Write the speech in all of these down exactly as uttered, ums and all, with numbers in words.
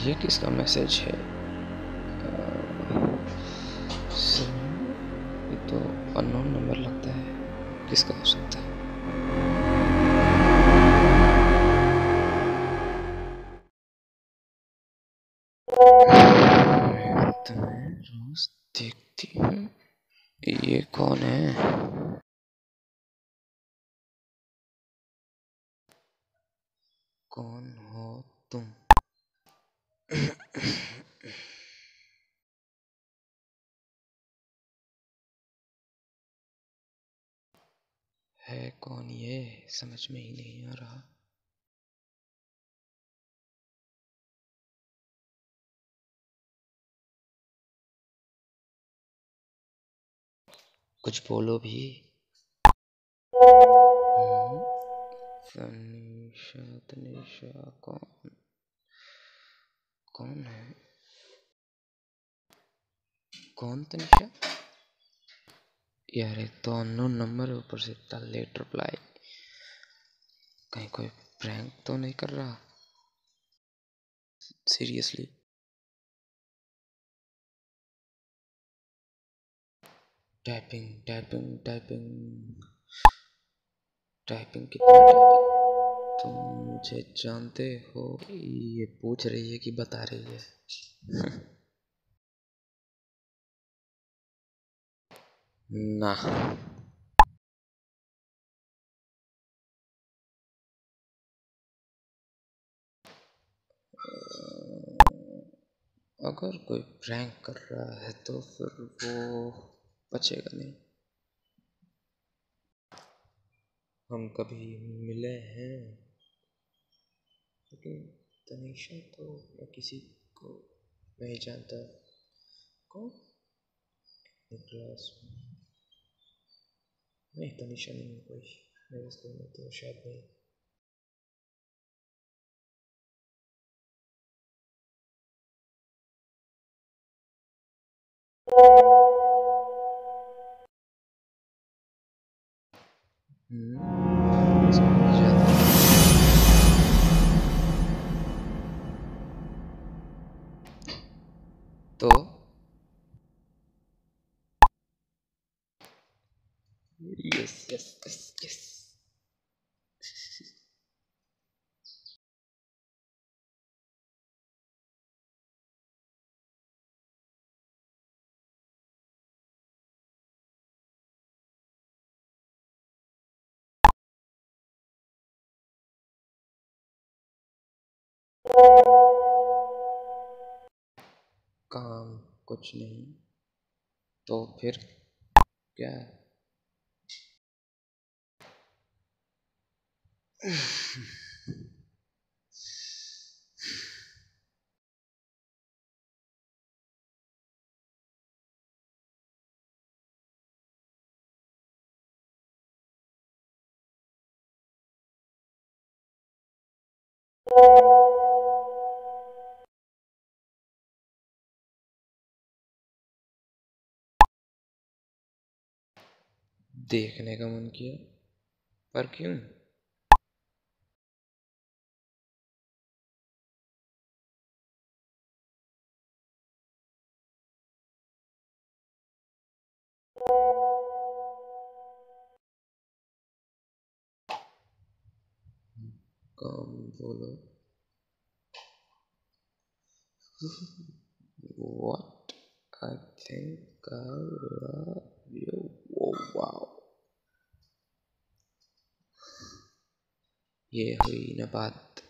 ये किसका मैसेज है? ये तो अननोन नंबर लगता है, किसका हो सकता है? तुम्हें रोज देखती हूँ, ये कौन है? कौन हो तुम? है कौन ये? समझ में ही नहीं आ रहा। कुछ बोलो भी। तनीषा तनीषा कौन कौन है? कौन तनीषा? यार एक तो अननोन नंबर, ऊपर से इतना लेट रिप्लाई। कहीं कोई प्रैंक तो नहीं कर रहा? Seriously? Typing typing typing typing कितना टाइपिंग? तुम मुझे जानते हो? ये पूछ रही है कि बता रही है? ना। अगर कोई प्रैंक कर रहा है तो फिर वो बचेगा नहीं। हम कभी मिले हैं, लेकिन तनीषा तो मैं किसी को नहीं जानता। कौन? क्लास में? नहीं, तनीषा नहीं है कोई मेरे स्कूल में, तो शायद नहीं। हम्म समझ जाता है। तो यस यस यस यस। काम कुछ नहीं तो फिर क्या? देखने का मन किया, पर क्यों? काम बोलो। What? I think I love you. Oh, wow. ये हुई ना बात।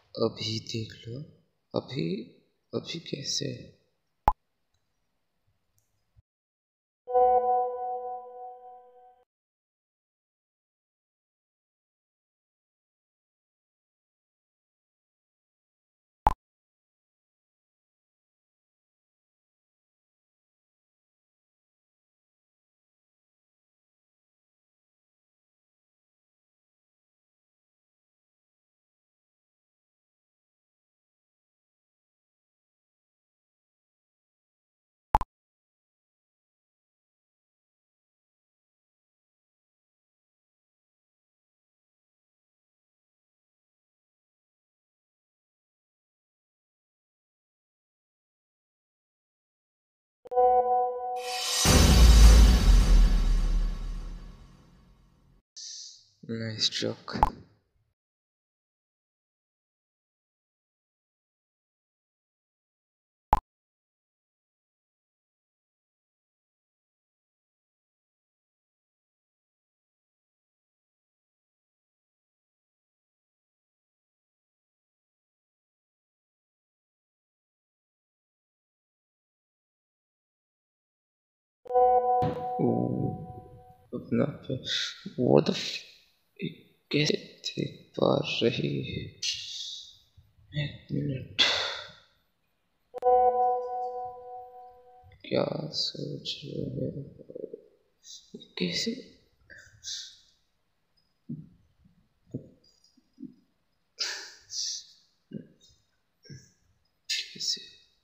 अभी देख लो। अभी अभी कैसे? Nice joke. अपना वो तो कैसे देख पा रही है? एक मिनट, क्या सोच रहे हो? कैसे? कैसे?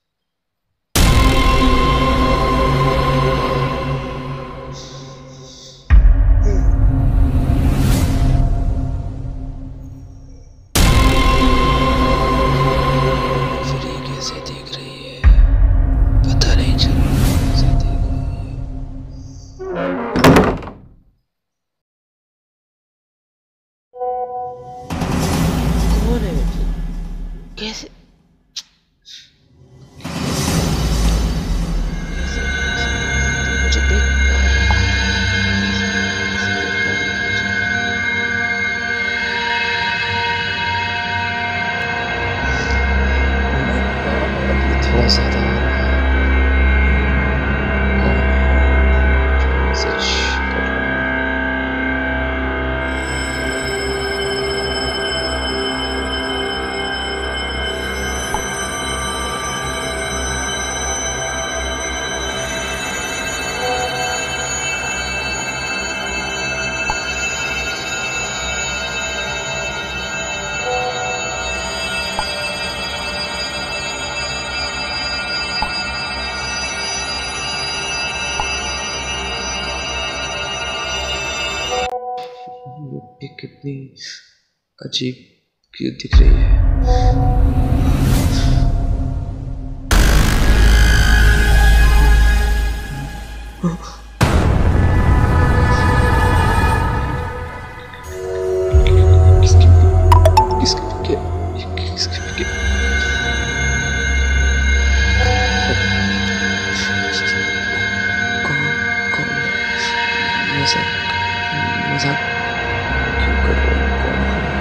कैसे? मुझे देख थोड़ा ज्यादा हो रहा है। सच कर रहा है। ये कितनी अजीब क्यों दिख रही है? किसके किसके किसके किसके कौन कौन मजाक मजाक क्यों कर रहे हो? कौन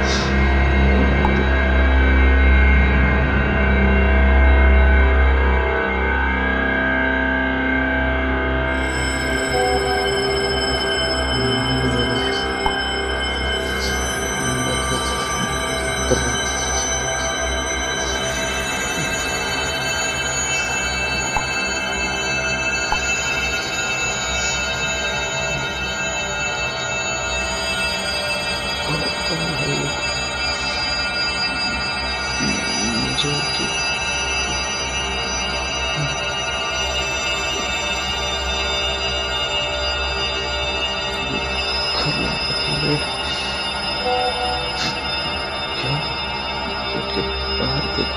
मुझे कि क्या गेट के बाहर देखो।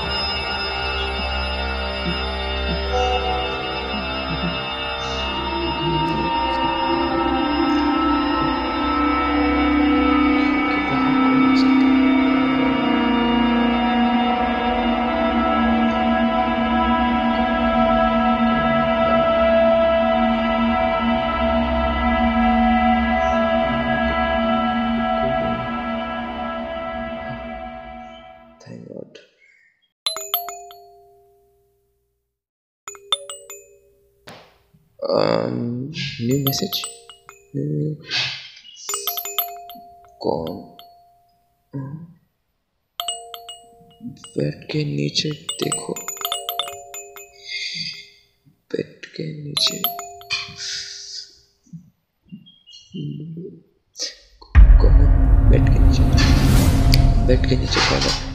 Thank God. New message. कौन? बेड के नीचे देखो, बेड के नीचे कौन है? बेड के नीचे, बेड के नीचे कौन है?